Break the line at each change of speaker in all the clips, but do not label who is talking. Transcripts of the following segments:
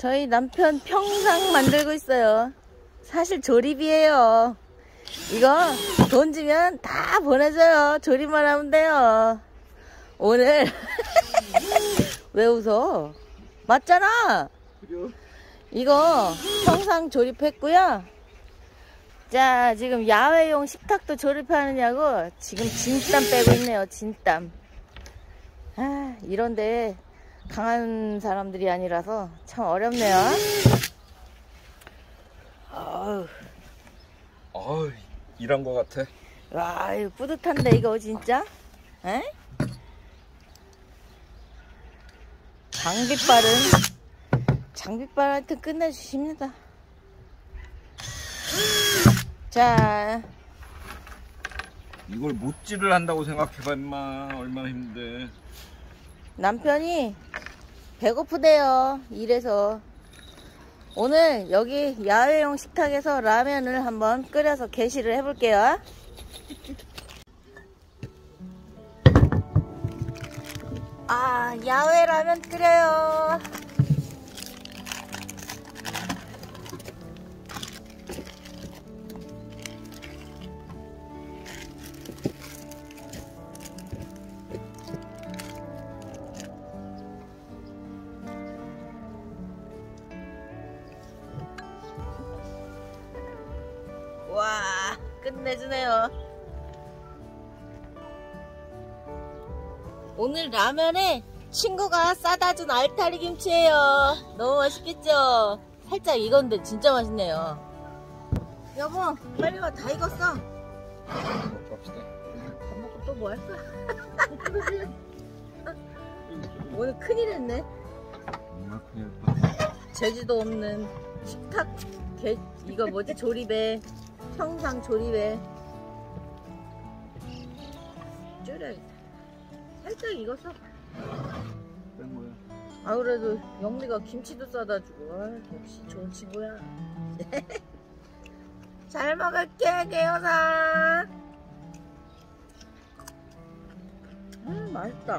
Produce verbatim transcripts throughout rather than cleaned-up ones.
저희 남편 평상 만들고 있어요. 사실 조립이에요. 이거 돈 주면 다 보내줘요. 조립만 하면 돼요. 오늘 왜 웃어? 맞잖아. 이거 평상 조립했고요. 자, 지금 야외용 식탁도 조립하느냐고 지금 진땀 빼고 있네요. 진땀. 아, 이런데 강한 사람들이 아니라서 참 어렵네요. 어우.
어우, 일한 거 같아.
와, 이거 뿌듯한데 이거 진짜? 에? 장비빨은 장비빨 하여튼 끝내주십니다. 자,
이걸 못질을 한다고 생각해봐 임마. 얼마나 힘든데.
남편이 배고프대요. 이래서 오늘 여기 야외용 식탁에서 라면을 한번 끓여서 게시를 해볼게요. 아, 야외 라면 끓여요. 와, 끝내주네요. 오늘 라면에 친구가 싸다 준 알타리 김치예요. 너무 맛있겠죠? 살짝 익었는데 진짜 맛있네요. 여보, 빨리 와. 다 익었어.
갑시다.
밥 먹고 또 뭐 할 거야? 오늘 큰일 했네.
정말 큰일 났다.
제주도 없는 식탁 개, 이거 뭐지? 조립에 평상 조립에 줄여야겠다. 살짝 익었어.
뺀 거야.
아, 그래도 영미가 김치도 싸다 주고. 아, 역시 좋은 친구야. 잘 먹을게, 개요사. 음, 맛있다.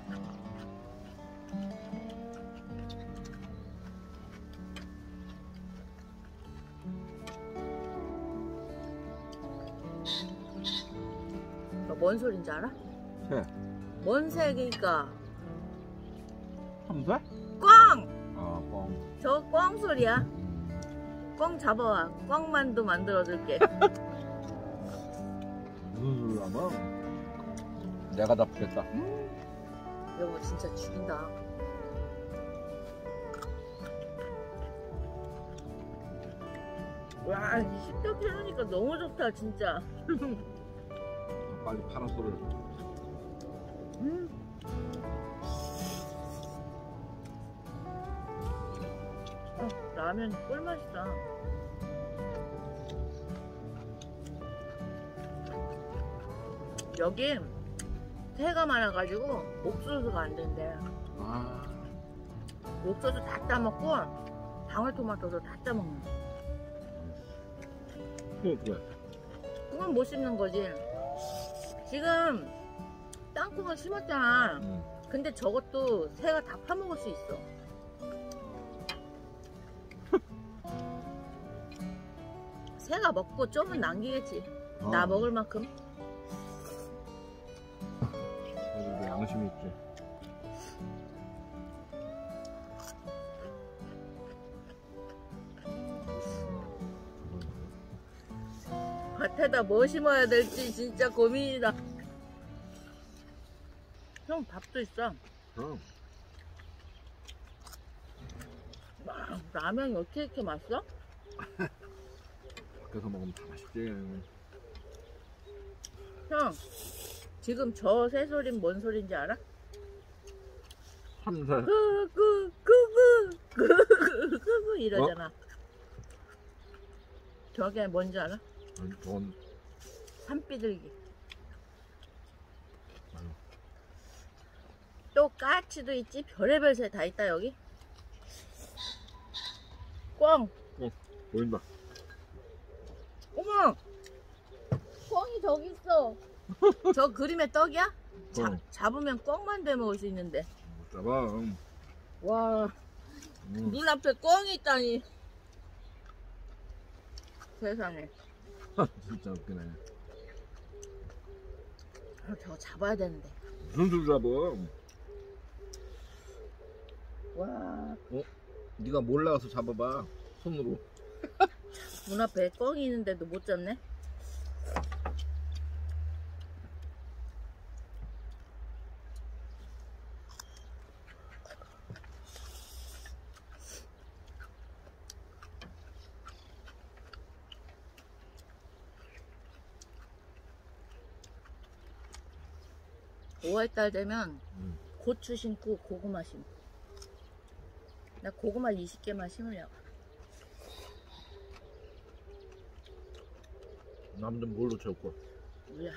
너 뭔 소린지 알아?
새.
뭔 색이니까?
삼새?
꽝!
아, 뻥.
저 꽝 소리야. 꽝 잡아와. 꽝만두 만들어줄게.
무슨 소리 하나? 내가 잡겠다.
음, 여보 진짜 죽인다. 와, 이 식탁 해놓으니까 너무 좋다 진짜.
빨리 파라솔을.
음. 어, 라면 꿀맛이다. 여기 새가 많아가지고 옥수수가 안 된대.
아.
옥수수 다 따먹고 방울토마토도 다 따먹는 거.
어, 그래.
그건 못 심는 거지. 지금 땅콩을 심었잖아.
응.
근데 저것도 새가 다 파먹을 수 있어. 새가 먹고 좀은 남기겠지.
어.
나 먹을 만큼.
그래도 양심이 있지.
밭에다 뭐 심어야 될지 진짜 고민이다. 형 밥도 있어.
그럼.
와, 라면이 어떻게 이렇게 맛있어?
밖에서 먹으면 다 맛있지.
형, 지금 저 새소리는 뭔 소린지 알아?
삼새.
구구 구구 구구 구구 이러잖아. 저게 뭔지 알아?
아니, 저건.
산비둘기.
아유.
또 까치도 있지. 별의별 새 다 있다 여기. 꽝.
어, 보인다.
어머, 꽝이 저기 있어. 저 그림의 떡이야? 잡,
어.
잡으면 꽝만 돼 먹을 수 있는데.
못 잡아.
와,
음.
눈앞에 꽝이 있다니. 세상에.
진짜 웃기네.
아, 저거 잡아야 되는데.
무슨 술 잡아?
와,
어? 네가 몰라서 잡아봐. 손으로.
눈앞에 꽝이 있는데도 못 잡네. 오월달 되면
음.
고추 심고 고구마 심고. 나 고구마 이십 개만 심으려고.
남들 뭘로 채울까?
몰라.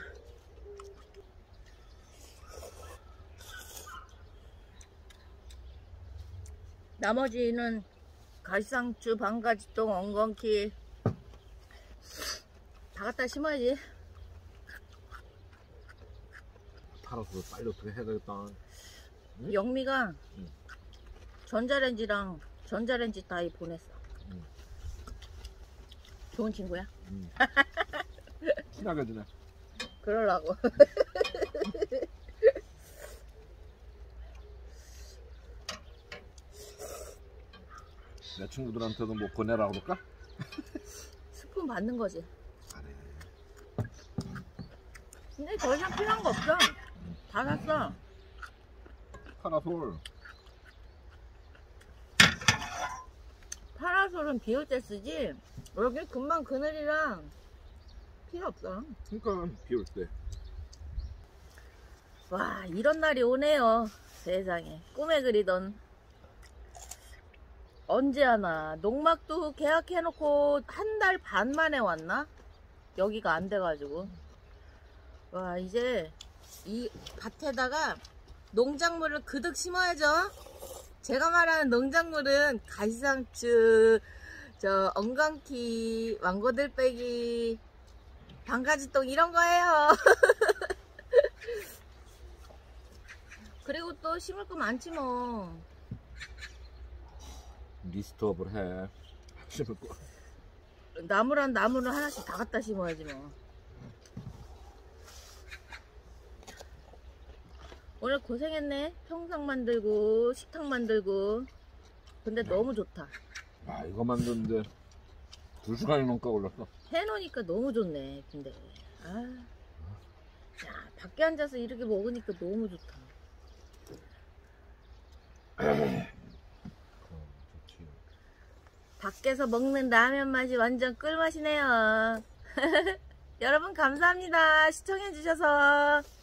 나머지는 갈상추, 방가지똥, 엉겅키 다 갖다 심어야지.
팔아서 빨리 어떻게 해야 되겠다. 응?
영미가
응.
전자레인지랑 전자레인지 따위 보냈어.
응.
좋은 친구야?
응. 친하게 지내.
그러려고.
내 친구들한테도 뭐 보내라 그럴까?
스푼 받는 거지.
그래.
근데 더 이상 필요한 거 없어. 다 샀어.
파라솔.
파라솔은 비 올 때 쓰지. 여기 금방 그늘이랑 필요 없어.
그러니까 비 올 때.
와, 이런 날이 오네요. 세상에. 꿈에 그리던. 언제 하나. 농막도 계약해놓고 한 달 반 만에 왔나? 여기가 안 돼가지고. 와, 이제 이 밭에다가 농작물을 그득 심어야죠. 제가 말하는 농작물은 가시상추, 저 엉겅키, 왕고들빼기, 방가지똥 이런 거예요. 그리고 또 심을 거 많지 뭐.
리스트업을 해. 심을 거.
나무란 나무를 하나씩 다 갖다 심어야지 뭐. 오늘 고생했네. 평상 만들고 식탁 만들고. 근데 너무 좋다.
아, 이거 만드는데 두 시간이 넘게 걸렸어.
해놓으니까 너무 좋네. 근데 아, 야, 밖에 앉아서 이렇게 먹으니까 너무 좋다. 밖에서 먹는 라면 맛이 완전 꿀맛이네요. 여러분 감사합니다. 시청해주셔서.